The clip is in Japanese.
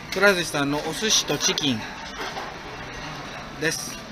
くら寿司さんのお寿司とチキンです。